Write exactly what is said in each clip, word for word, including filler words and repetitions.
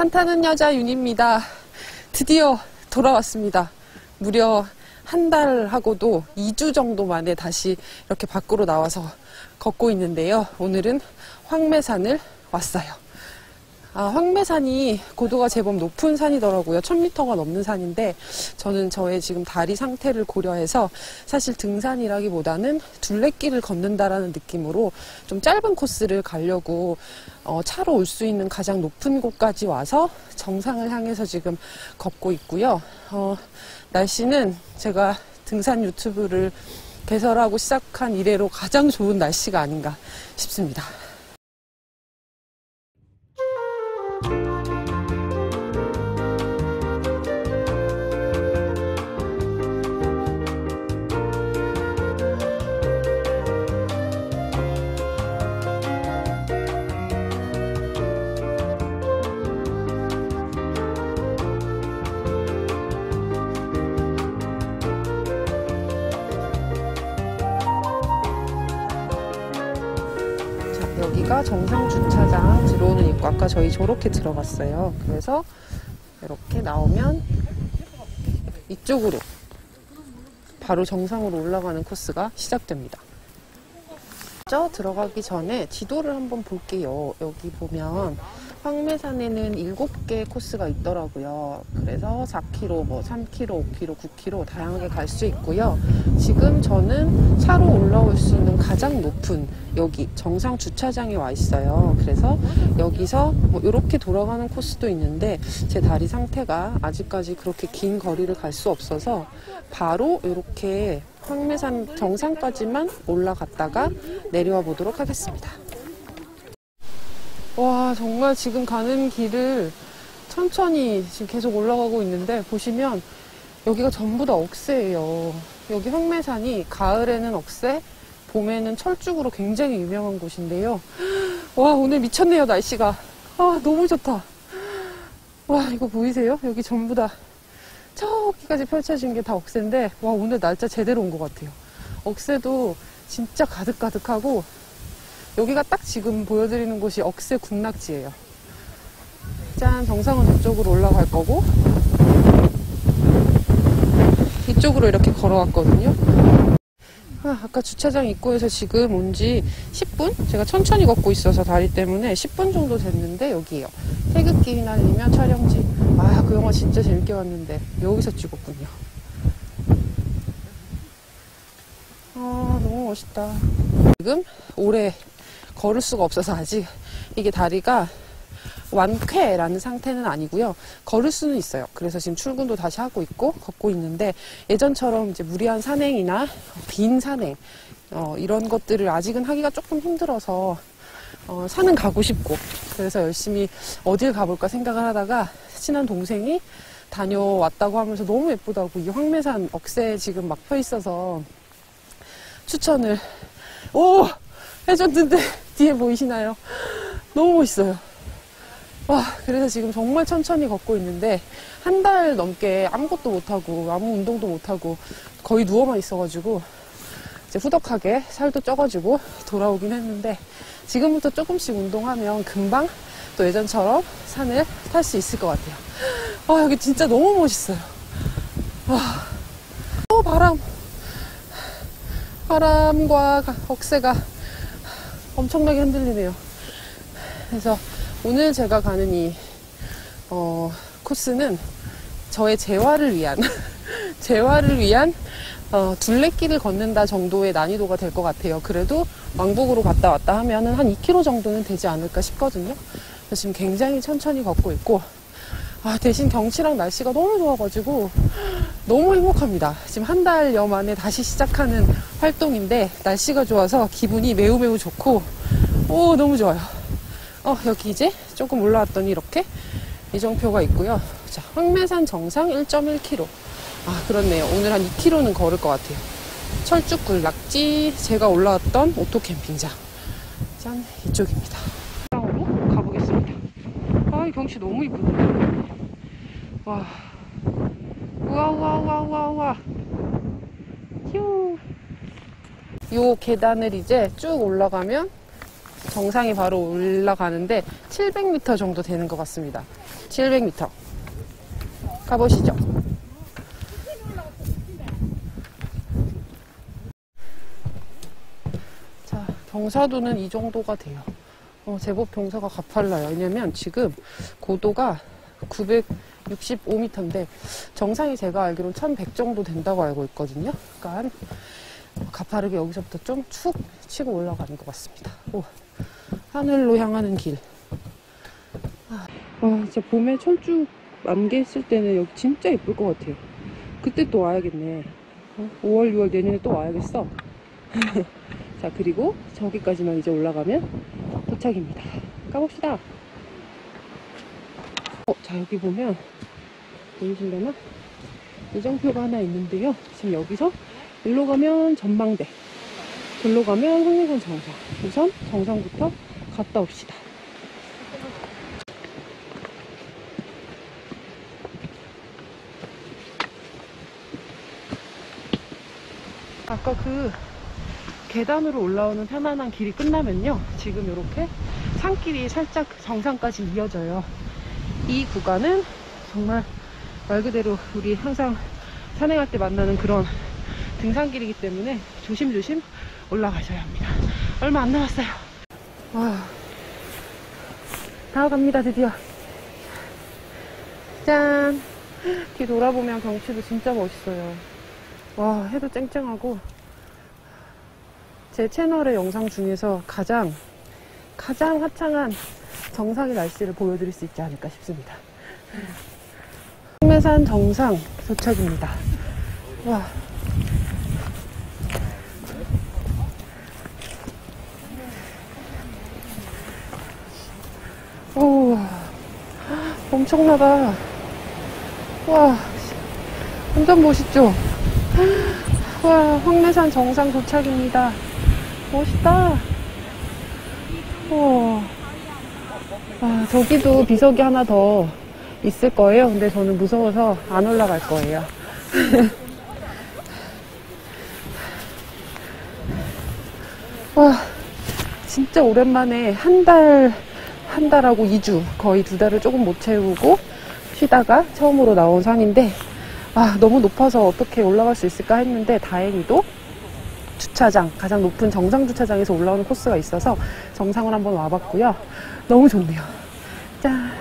산타는 여자 윤입니다. 드디어 돌아왔습니다. 무려 한 달하고도 이 주 정도 만에 다시 이렇게 밖으로 나와서 걷고 있는데요. 오늘은 황매산을 왔어요. 아, 황매산이 고도가 제법 높은 산이더라고요. 천 미터가 넘는 산인데 저는 저의 지금 다리 상태를 고려해서 사실 등산이라기보다는 둘레길을 걷는다라는 느낌으로 좀 짧은 코스를 가려고 어, 차로 올 수 있는 가장 높은 곳까지 와서 정상을 향해서 지금 걷고 있고요. 어, 날씨는 제가 등산 유튜브를 개설하고 시작한 이래로 가장 좋은 날씨가 아닌가 싶습니다. 여기가 정상 주차장 들어오는 입구. 아까 저희 저렇게 들어갔어요. 그래서 이렇게 나오면 이쪽으로 바로 정상으로 올라가는 코스가 시작됩니다. 먼저 들어가기 전에 지도를 한번 볼게요. 여기 보면 황매산에는 일곱 개 코스가 있더라고요. 그래서 사 킬로미터, 뭐 삼 킬로미터, 오 킬로미터, 구 킬로미터 다양하게 갈 수 있고요. 지금 저는 차로 올라올 수 있는 가장 높은 여기 정상 주차장에 와 있어요. 그래서 여기서 뭐 이렇게 돌아가는 코스도 있는데 제 다리 상태가 아직까지 그렇게 긴 거리를 갈 수 없어서 바로 이렇게 황매산 정상까지만 올라갔다가 내려와 보도록 하겠습니다. 와, 정말 지금 가는 길을 천천히 지금 계속 올라가고 있는데 보시면 여기가 전부 다 억새예요. 여기 황매산이 가을에는 억새, 봄에는 철쭉으로 굉장히 유명한 곳인데요. 와, 오늘 미쳤네요, 날씨가. 아, 너무 좋다. 와, 이거 보이세요? 여기 전부 다 저기까지 펼쳐진 게 다 억새인데, 와, 오늘 날짜 제대로 온 것 같아요. 억새도 진짜 가득가득하고 여기가 딱 지금 보여드리는 곳이 억새 군락지예요. 짠, 정상은 저쪽으로 올라갈 거고 이쪽으로 이렇게 걸어왔거든요. 아, 아까 주차장 입구에서 지금 온 지 십 분? 제가 천천히 걷고 있어서 다리 때문에 십 분 정도 됐는데 여기에요. 태극기 휘날리며 촬영지. 아, 그 영화 진짜 재밌게 봤는데 여기서 찍었군요. 아, 너무 멋있다. 지금 오래 걸을 수가 없어서 아직 이게 다리가 완쾌라는 상태는 아니고요. 걸을 수는 있어요. 그래서 지금 출근도 다시 하고 있고 걷고 있는데 예전처럼 이제 무리한 산행이나 빈 산행 어, 이런 것들을 아직은 하기가 조금 힘들어서 어, 산은 가고 싶고 그래서 열심히 어딜 가볼까 생각을 하다가 친한 동생이 다녀왔다고 하면서 너무 예쁘다고 이 황매산 억새에 지금 막 펴 있어서 추천을 오! 해줬는데 뒤에 보이시나요? 너무 멋있어요. 와, 그래서 지금 정말 천천히 걷고 있는데 한 달 넘게 아무것도 못하고 아무 운동도 못하고 거의 누워만 있어가지고 이제 후덕하게 살도 쪄가지고 돌아오긴 했는데 지금부터 조금씩 운동하면 금방 또 예전처럼 산을 탈 수 있을 것 같아요. 아, 여기 진짜 너무 멋있어요. 와, 어, 바람 바람과 억새가 엄청나게 흔들리네요. 그래서 오늘 제가 가는 이 어, 코스는 저의 재활을 위한 재활을 위한 어, 둘레길을 걷는다 정도의 난이도가 될 것 같아요. 그래도 왕복으로 갔다 왔다 하면은 한 이 킬로미터 정도는 되지 않을까 싶거든요. 그래서 지금 굉장히 천천히 걷고 있고 아, 대신 경치랑 날씨가 너무 좋아가지고 너무 행복합니다. 지금 한 달여 만에 다시 시작하는 활동인데 날씨가 좋아서 기분이 매우 매우 좋고 오, 너무 좋아요. 어, 여기 이제 조금 올라왔더니 이렇게 이정표가 있고요. 자, 황매산 정상 일 점 일 킬로미터. 아, 그렇네요. 오늘 한 이 킬로미터는 걸을 것 같아요. 철쭉 군락지, 제가 올라왔던 오토 캠핑장. 짠, 이쪽입니다. 으로 가보겠습니다. 아, 이 경치 너무 이쁘네. 와, 우와, 우와, 우와, 우와, 우와. 휴. 요 계단을 이제 쭉 올라가면 정상이 바로 올라가는데 칠백 미터 정도 되는 것 같습니다. 칠백 미터. 가보시죠. 자, 경사도는 이 정도가 돼요. 어, 제법 경사가 가팔라요. 왜냐면 지금 고도가 구백육십오 미터인데 정상이 제가 알기로는 천백 정도 된다고 알고 있거든요. 그러니까 한 가파르게 여기서부터 좀 축 치고 올라가는 것 같습니다. 오, 하늘로 향하는 길. 아, 진짜 봄에 철쭉 만개했을 때는 여기 진짜 예쁠 것 같아요. 그때 또 와야겠네. 어? 오월, 유월 내년에 또 와야겠어. 자, 그리고 저기까지만 이제 올라가면 도착입니다. 가봅시다. 어, 자, 여기 보면 보이실려나? 예정표가 하나 있는데요. 지금 여기서 일로 가면 전망대, 돌로 가면 황매산 정상. 우선 정상부터 갔다 옵시다. 아까 그 계단으로 올라오는 편안한 길이 끝나면요, 지금 이렇게 산길이 살짝 정상까지 이어져요. 이 구간은 정말 말 그대로 우리 항상 산행할 때 만나는 그런 등산길이기 때문에 조심조심 올라가셔야 합니다. 얼마 안 남았어요. 와, 다 갑니다. 드디어. 짠! 뒤 돌아보면 경치도 진짜 멋있어요. 와, 해도 쨍쨍하고 제 채널의 영상 중에서 가장 가장 화창한 정상의 날씨를 보여드릴 수 있지 않을까 싶습니다. 황매산 정상 도착입니다. 와, 오, 엄청나다. 와, 완전 멋있죠? 와, 황매산 정상 도착입니다. 멋있다. 우와. 아, 저기도 비석이 하나 더 있을 거예요. 근데 저는 무서워서 안 올라갈 거예요. 와, 진짜 오랜만에 한 달, 한 달하고 이 주, 거의 두 달을 조금 못 채우고 쉬다가 처음으로 나온 산인데, 아, 너무 높아서 어떻게 올라갈 수 있을까 했는데 다행히도 주차장, 가장 높은 정상 주차장에서 올라오는 코스가 있어서 정상을 한번 와봤고요. 너무 좋네요. 짠!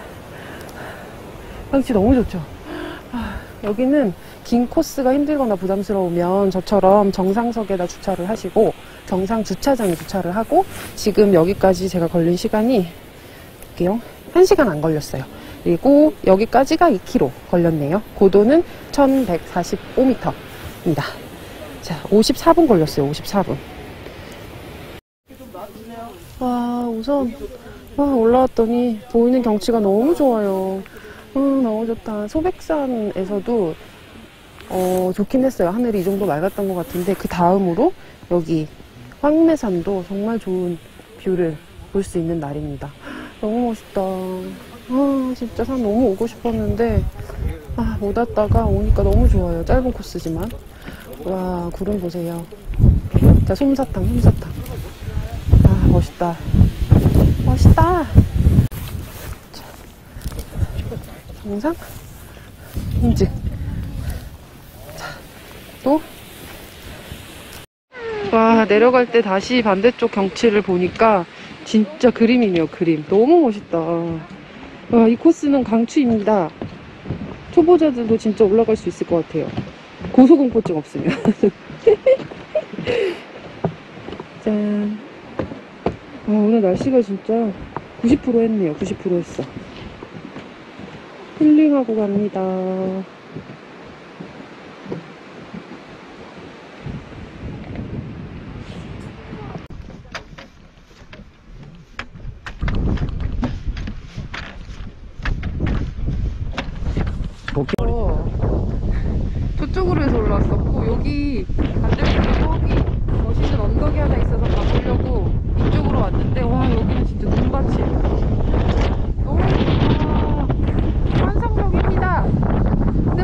경치 너무 좋죠? 아, 여기는 긴 코스가 힘들거나 부담스러우면 저처럼 정상석에다 주차를 하시고 정상 주차장에 주차를 하고, 지금 여기까지 제가 걸린 시간이 볼게요. 한 시간 안 걸렸어요. 그리고 여기까지가 이 킬로미터 걸렸네요. 고도는 천백사십오 미터입니다. 자, 오십사 분 걸렸어요. 오십사 분. 와, 우선 와, 올라왔더니 보이는 경치가 너무 좋아요. 음, 너무 좋다. 소백산에서도 어, 좋긴 했어요. 하늘이 이 정도 맑았던 것 같은데 그 다음으로 여기 황매산도 정말 좋은 뷰를 볼 수 있는 날입니다. 너무 멋있다. 아, 진짜 산 너무 오고 싶었는데 아, 못 왔다가 오니까 너무 좋아요. 짧은 코스지만. 와, 구름 보세요. 자, 솜사탕, 솜사탕. 아, 멋있다. 멋있다. 자, 정상 인증. 자, 또. 와, 내려갈 때 다시 반대쪽 경치를 보니까 진짜 그림이네요. 그림. 너무 멋있다. 와, 이 코스는 강추입니다. 초보자들도 진짜 올라갈 수 있을 것 같아요. 고소공포증 없으면. 짠. 아, 오늘 날씨가 진짜 구십 퍼센트 했네요. 구십 퍼센트 했어. 힐링하고 갑니다. 어, 저쪽으로 해서 올라왔었고, 여기 반대쪽에 저기 멋있는 언덕이 하나 있어서 가보려고 이쪽으로 왔는데, 와, 여기는 진짜 눈밭이에요. 너무 좋다. 환상적입니다.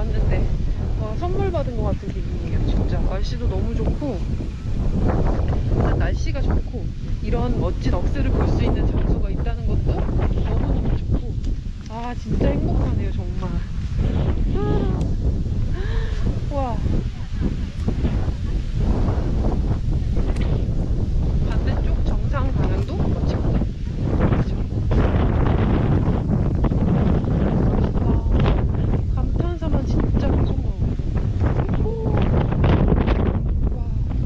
나왔는데 와, 선물 받은 것 같은 기분이에요. 진짜 날씨도 너무 좋고, 일단 날씨가 좋고 이런 멋진 억새를 볼 수 있는 장소가 있다는 것도 너무너무 좋고, 아 진짜 행복하네요 정말. 아, 와, 반대쪽 정상 방향도 멋지고, 그죠? 와, 감탄사만 진짜 계속 나오고. 와.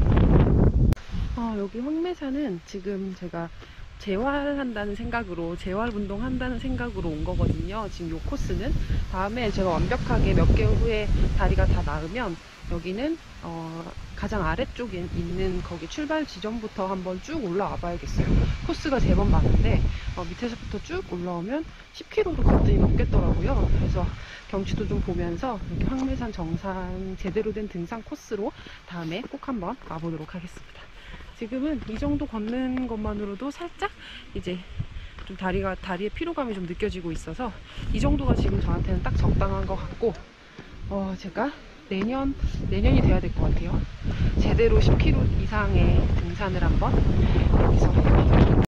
아, 여기 황매산은 지금 제가 재활한다는 생각으로, 재활 운동한다는 생각으로 온 거거든요. 지금 요 코스는. 다음에 제가 완벽하게 몇 개월 후에 다리가 다 나으면 여기는 어, 가장 아래쪽에 있는 거기 출발 지점부터 한번 쭉 올라와 봐야겠어요. 코스가 제법 많은데 어, 밑에서부터 쭉 올라오면 십 킬로미터도 가뜩이 넘겠더라고요. 그래서 경치도 좀 보면서 이렇게 황매산 정상 제대로 된 등산 코스로 다음에 꼭 한번 와보도록 하겠습니다. 지금은 이 정도 걷는 것만으로도 살짝 이제 좀 다리가, 다리에 피로감이 좀 느껴지고 있어서 이 정도가 지금 저한테는 딱 적당한 것 같고, 어, 제가 내년, 내년이 돼야 될 것 같아요. 제대로 십 킬로미터 이상의 등산을 한번 여기서 해보도록.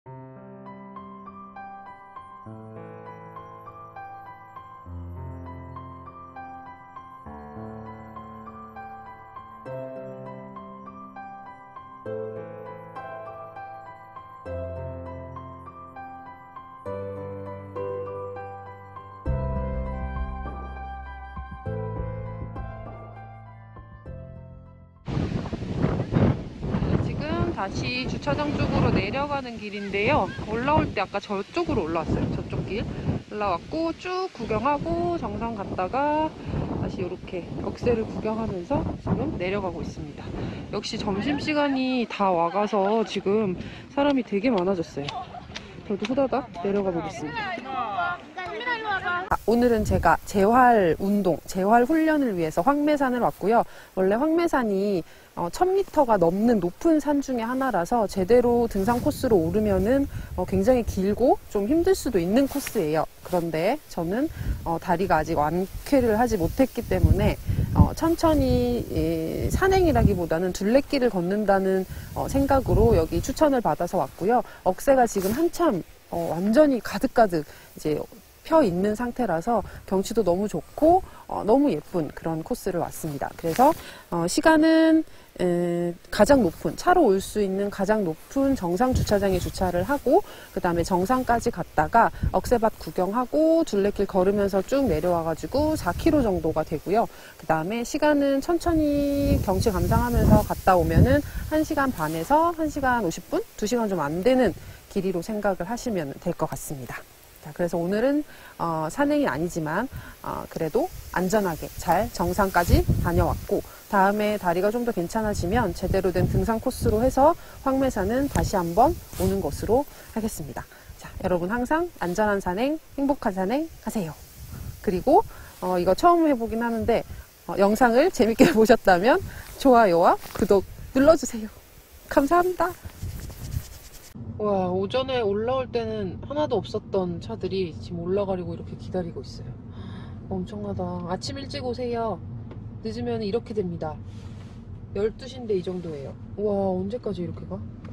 다시 주차장 쪽으로 내려가는 길인데요. 올라올 때 아까 저쪽으로 올라왔어요. 저쪽 길 올라왔고 쭉 구경하고 정상 갔다가 다시 이렇게 억새를 구경하면서 지금 내려가고 있습니다. 역시 점심시간이 다 와가서 지금 사람이 되게 많아졌어요. 저도 후다닥 내려가 보겠습니다. 아, 오늘은 제가 재활 운동, 재활 훈련을 위해서 황매산을 왔고요. 원래 황매산이 어, 천 미터가 넘는 높은 산 중에 하나라서 제대로 등산 코스로 오르면은 어, 굉장히 길고 좀 힘들 수도 있는 코스예요. 그런데 저는 어, 다리가 아직 완쾌를 하지 못했기 때문에 어, 천천히 예, 산행이라기보다는 둘레길을 걷는다는 어, 생각으로 여기 추천을 받아서 왔고요. 억새가 지금 한참 어, 완전히 가득가득 이제 펴 있는 상태라서 경치도 너무 좋고 어, 너무 예쁜 그런 코스를 왔습니다. 그래서 어, 시간은 에, 가장 높은, 차로 올 수 있는 가장 높은 정상 주차장에 주차를 하고 그 다음에 정상까지 갔다가 억새밭 구경하고 둘레길 걸으면서 쭉 내려와가지고 사 킬로미터 정도가 되고요. 그 다음에 시간은 천천히 경치 감상하면서 갔다 오면은 한 시간 반에서 한 시간 오십 분? 두 시간 좀 안 되는 길이로 생각을 하시면 될 것 같습니다. 자, 그래서 오늘은 어, 산행이 아니지만 어, 그래도 안전하게 잘 정상까지 다녀왔고, 다음에 다리가 좀 더 괜찮아지면 제대로 된 등산 코스로 해서 황매산은 다시 한번 오는 것으로 하겠습니다. 자, 여러분 항상 안전한 산행, 행복한 산행 하세요. 그리고 어, 이거 처음 해보긴 하는데 어, 영상을 재밌게 보셨다면 좋아요와 구독 눌러주세요. 감사합니다. 와, 오전에 올라올 때는 하나도 없었던 차들이 지금 올라가려고 이렇게 기다리고 있어요. 엄청나다. 아침 일찍 오세요. 늦으면 이렇게 됩니다. 열두 시인데 이 정도예요. 와, 언제까지 이렇게 가?